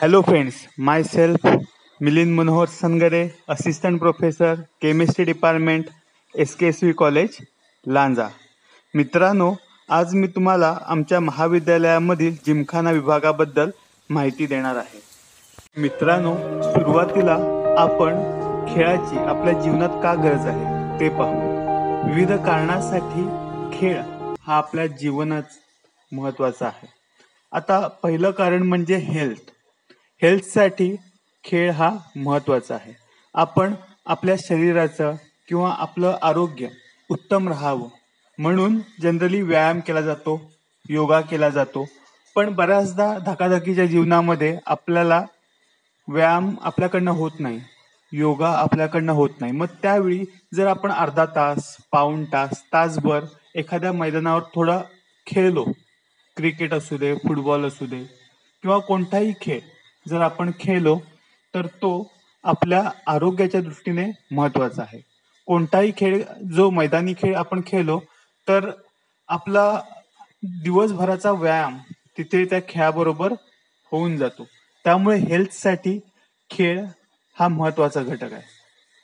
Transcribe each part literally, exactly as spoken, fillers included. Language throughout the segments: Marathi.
Hello friends, myself Milind Manohar Sangare, Assistant Professor, Chemistry Department, S K S V college, Lanja. मित्रांनो, आज मी तुम्हाला आमच्या महाविद्यालयामधील जिमखाना विभागाबद्दल माहिती देणार आहे. मित्रांनो, सुरुवातीला आपण खेळाची आपल्या जीवनात का गरज आहे ते पाहू. विविध कारणासाठी खेळ हा आपल्या जीवनात महत्त्वाचा आहे. आता पहिलं कारण म्हणजे हेल्थ. हेल्थसाठी खेळ हा महत्त्वाचा आहे. आपण आपल्या शरीराचं किंवा आपलं आरोग्य उत्तम राहावं म्हणून जनरली व्यायाम केला जातो, योगा केला जातो. पण बऱ्याचदा धकाधकीच्या जीवनामध्ये आपल्याला व्यायाम आपल्याकडनं होत नाही, योगा आपल्याकडनं होत नाही. मग त्यावेळी जर आपण अर्धा तास, पाऊण तास, तासभर एखाद्या मैदानावर थोडा खेळलो, क्रिकेट असू दे, फुटबॉल असू दे किंवा कोणताही खेळ जर आपण खेळलो तर तो आपल्या आरोग्याच्या दृष्टीने महत्त्वाचा आहे. कोणताही खेळ जो मैदानी खेळ आपण खेळलो तर आपला दिवसभराचा व्यायाम तिथे त्या खेळाबरोबर होऊन जातो. त्यामुळे हेल्थसाठी खेळ हा महत्त्वाचा घटक आहे.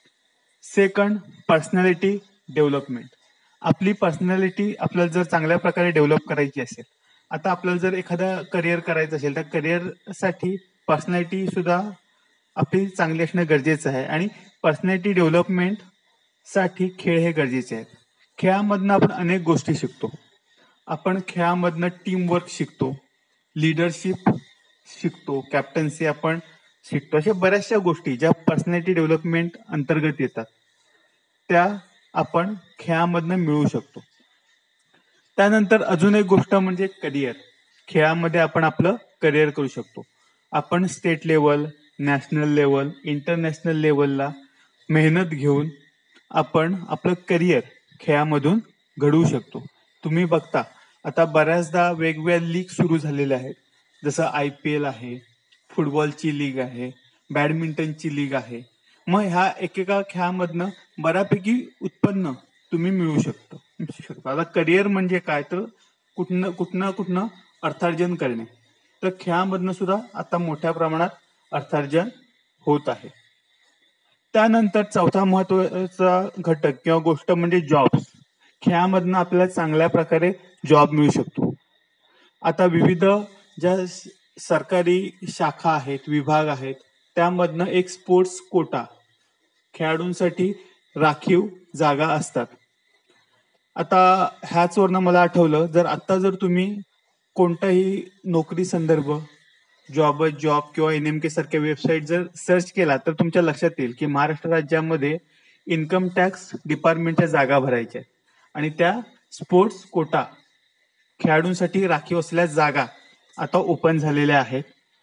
Second, personality development. आपली पर्सनॅलिटी आपल्याला जर चांगल्या प्रकारे डेव्हलप करायची असेल, आता आपल्याला जर एखादा करिअर करायचं असेल तर करिअरसाठी पर्सनॅलिटी सुद्धा आपली चांगली असणं गरजेचं आहे आणि पर्सनॅलिटी डेव्हलपमेंट साठी खेळ हे गरजेचे आहेत. खेळामधनं आपण अनेक गोष्टी शिकतो. आपण खेळामधनं टीमवर्क शिकतो, लिडरशिप शिकतो, कॅप्टन्सी आपण शिकतो. अशा बऱ्याचशा गोष्टी ज्या पर्सनॅलिटी डेव्हलपमेंट अंतर्गत येतात त्या आपण खेळामधनं मिळवू शकतो. त्यानंतर अजून एक गोष्ट म्हणजे करिअर. खेळामध्ये आपण आपलं करिअर करू शकतो. आपण state level, national level, international लेवलला मेहनत घेऊन आपण आपलं करिअर खेळामधून घडवू शकतो. तुम्ही बघता आता बऱ्याचदा वेगवेगळ्या लीग सुरू झालेल्या आहेत. जसं आय पी एल आहे, फुटबॉलची लीग आहे, बॅडमिंटनची लीग आहे. मग ह्या एकेका खेळामधनं बऱ्यापैकी उत्पन्न तुम्ही मिळवू शकता. आता करिअर म्हणजे काय तर कुठनं कुठनं कुठनं अर्थार्जन करणे. तर खेळामधनं सुद्धा आता मोठ्या प्रमाणात अर्थार्जन होत आहे. त्यानंतर चौथा महत्वाचा घटक किंवा गोष्ट म्हणजे जॉब्स. खेळामधनं आपल्याला चांगल्या प्रकारे जॉब मिळू शकतो. आता विविध ज्या सरकारी शाखा आहेत, विभाग आहेत, त्यामधनं एक स्पोर्ट्स कोटा खेळाडूंसाठी राखीव जागा असतात. आता ह्याच वरनं मला आठवलं, जर आता जर तुम्ही कोणताही नोकरी संदर्भ जॉब जॉब किंवा एन एम के सारख्या वेबसाईट जर सर्च केला तर तुमच्या लक्षात येईल की महाराष्ट्र राज्यामध्ये इन्कम टॅक्स डिपार्टमेंटच्या जागा भरायच्या आहेत आणि त्या स्पोर्ट्स कोटा खेळाडूंसाठी राखीव असलेल्या जागा आता ओपन झालेल्या आहेत.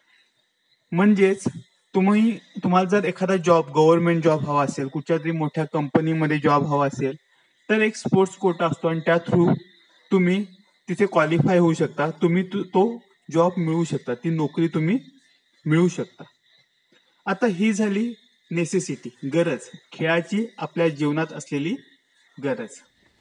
म्हणजेच तुम्ही तुम्हाला जर एखादा जॉब, गव्हर्नमेंट जॉब हवा असेल, कुठच्या तरी मोठ्या कंपनीमध्ये जॉब हवा असेल तर एक स्पोर्ट्स कोटा असतो आणि त्या थ्रू तुम्ही तिथे क्वालिफाय होऊ शकता. तुम्ही तो जॉब मिळवू शकता, ती नोकरी तुम्ही मिळवू शकता. आता ही झाली नेसेसिटी, गरज, खेळाची आपल्या जीवनात असलेली गरज.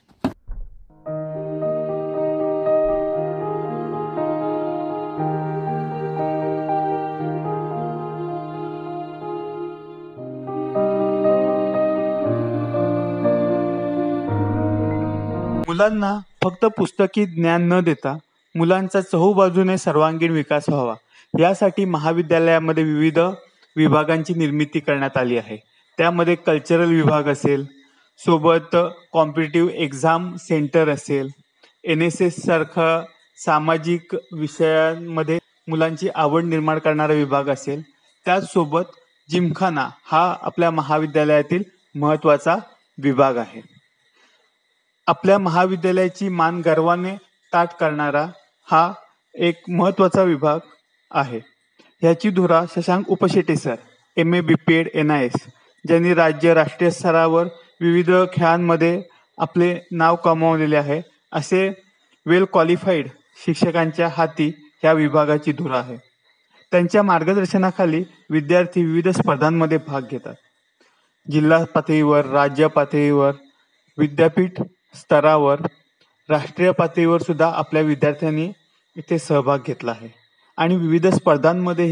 मुलांना फक्त पुस्तकी ज्ञान न देता मुलांचा चहूबाजूने सर्वांगीण विकास व्हावा यासाठी महाविद्यालयामध्ये विविध विभागांची निर्मिती करण्यात आली आहे. त्यामध्ये कल्चरल विभाग असेल, सोबत कॉम्पिटिटिव्ह एक्झाम सेंटर असेल, एन एस एस सारखा सामाजिक विषयांमध्ये मुलांची आवड निर्माण करणारा विभाग असेल, त्याचसोबत जिमखाना हा आपल्या महाविद्यालयातील महत्त्वाचा विभाग आहे. आपल्या महाविद्यालयाची मान गर्वाने ताठ करणारा हा एक महत्त्वाचा विभाग आहे. ह्याची धुरा Shashank Upshete sir, M A B P Ed N I S, ज्यांनी राज्य राष्ट्रीय स्तरावर विविध खेळांमध्ये आपले नाव कमावलेले आहे, असे वेल क्वालिफाईड शिक्षकांच्या हाती ह्या विभागाची धुरा आहे. त्यांच्या मार्गदर्शनाखाली विद्यार्थी विविध स्पर्धांमध्ये भाग घेतात. जिल्हा पातळीवर, राज्य पातळीवर, विद्यापीठ स्तरावर, राष्ट्रीय पातळीवर सुद्धा आपल्या विद्यार्थ्यांनी इथे सहभाग घेतला आहे आणि विविध स्पर्धांमध्येही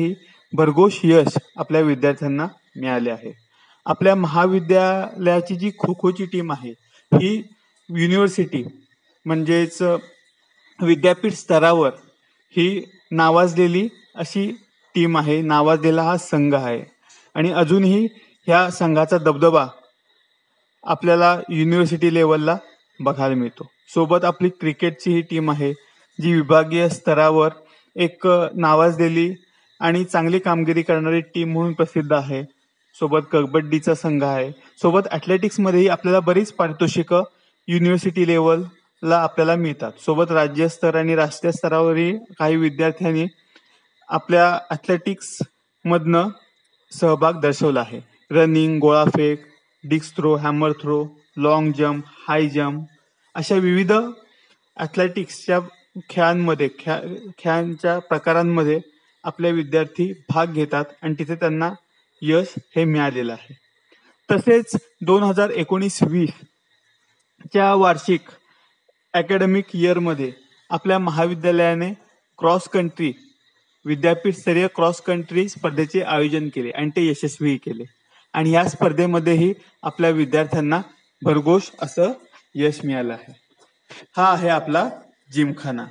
भरघोस यश आपल्या विद्यार्थ्यांना मिळाले आहे. आपल्या महाविद्यालयाची जी खो खोची टीम आहे ही युनिव्हर्सिटी म्हणजेच विद्यापीठ स्तरावर ही नावाजलेली अशी टीम आहे, नावाजलेला हा संघ आहे. आणि अजूनही ह्या संघाचा दबदबा आपल्याला युनिव्हर्सिटी लेवलला बघायला मिळतो. सोबत आपली क्रिकेटची ही टीम आहे जी विभागीय स्तरावर एक नावाजलेली आणि चांगली कामगिरी करणारी टीम म्हणून प्रसिद्ध आहे. सोबत कबड्डीचा संघ आहे. सोबत ॲथलेटिक्समध्येही आपल्याला बरीच पारितोषिकं युनिव्हर्सिटी लेवलला आपल्याला मिळतात. सोबत राज्यस्तर आणि राष्ट्रीय स्तरावरही काही विद्यार्थ्यांनी आपल्या ॲथलेटिक्समधनं सहभाग दर्शवला आहे. रनिंग, गोळाफेक, disc throw, hammer throw, long jump, high jump अशा विविध ॲथलेटिक्सच्या खेळांमध्ये खेळा खेळांच्या प्रकारांमध्ये आपले विद्यार्थी भाग घेतात आणि तिथे त्यांना यश हे मिळालेलं आहे. तसेच दोन हजार एकोणीस वीसच्या वार्षिक अकॅडमिक इयरमध्ये आपल्या महाविद्यालयाने क्रॉस कंट्री विद्यापीठस्तरीय क्रॉस कंट्री स्पर्धेचे आयोजन केले आणि ते यशस्वी केले. आणि या स्पर्धेमध्येही आपल्या विद्यार्थ्यांना भरघोस असं यश मिळालं आहे. हा आहे आपला जिमखाना.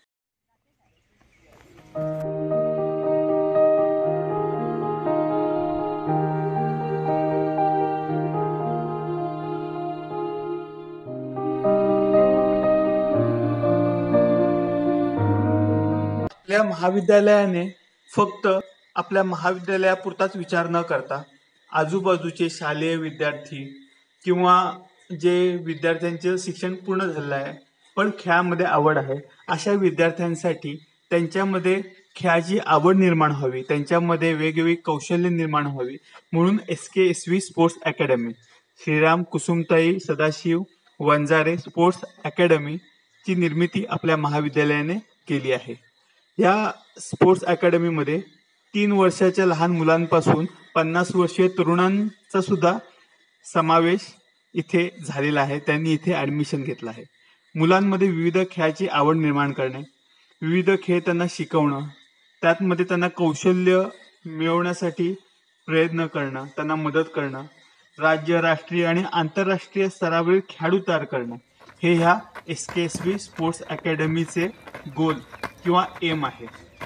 आपल्या महाविद्यालयाने फक्त आपल्या महाविद्यालयापुरताच विचार न करता आजूबाजूचे शालेय विद्यार्थी किंवा जे विद्यार्थ्यांचे शिक्षण पूर्ण झालेलं आहे पण खेळामध्ये आवड आहे अशा विद्यार्थ्यांसाठी त्यांच्यामध्ये खेळाची आवड निर्माण व्हावी, त्यांच्यामध्ये वेगवेगळी कौशल्य निर्माण व्हावी म्हणून S K S V sports academy, Shriram Kusumtai Sadashiv Vanjare sports अकॅडमीची निर्मिती आपल्या महाविद्यालयाने केली आहे. या स्पोर्ट्स अकॅडमीमध्ये तीन वर्षाच्या लहान मुलांपासून पन्नास वर्षीय तरुणांचा सुद्धा समावेश इथे झालेला आहे. त्यांनी इथे ॲडमिशन घेतलं आहे. मुलांमध्ये विविध खेळाची आवड निर्माण करणे, विविध खेळ त्यांना शिकवणं, त्यातमध्ये त्यांना कौशल्य मिळवण्यासाठी प्रयत्न करणं, त्यांना मदत करणं, राज्य, राष्ट्रीय आणि आंतरराष्ट्रीय स्तरावरील खेळाडू तयार करणं हे ह्या S K S V sports अकॅडमीचे गोल किंवा एम आहे.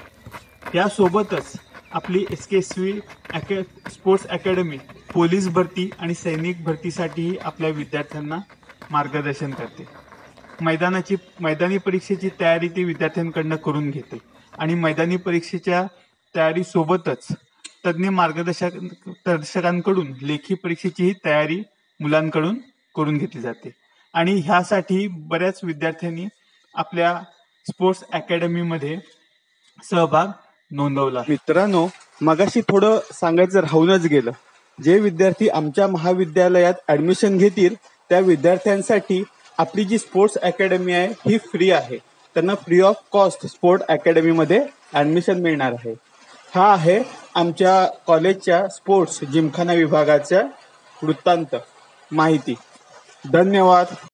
यासोबतच आपली एस के एस व्ही अकॅ स्पोर्ट्स अकॅडमी पोलीस भरती आणि सैनिक भरतीसाठीही आपल्या विद्यार्थ्यांना मार्गदर्शन करते. मैदानाची मैदानी परीक्षेची तयारी ती विद्यार्थ्यांकडनं करून घेते आणि मैदानी परीक्षेच्या तयारीसोबतच तज्ज्ञ मार्गदर्शक दर्शकांकडून लेखी परीक्षेचीही तयारी मुलांकडून करून घेतली जाते. आणि ह्यासाठी बऱ्याच विद्यार्थ्यांनी आपल्या स्पोर्ट्स अकॅडमीमध्ये सहभाग नोंदवला. मित्रांनो, मगाशी थोडं सांगायचं राहूनच गेलं. जे विद्यार्थी आमच्या महाविद्यालयात ॲडमिशन घेतील त्या विद्यार्थ्यांसाठी आपली जी स्पोर्ट्स अकॅडमी आहे ही फ्री आहे. त्यांना फ्री ऑफ कॉस्ट स्पोर्ट अकॅडमीमध्ये ॲडमिशन मिळणार आहे. हा आहे आमच्या कॉलेजच्या स्पोर्ट्स जिमखाना विभागाच्या वृत्तांत माहिती. धन्यवाद.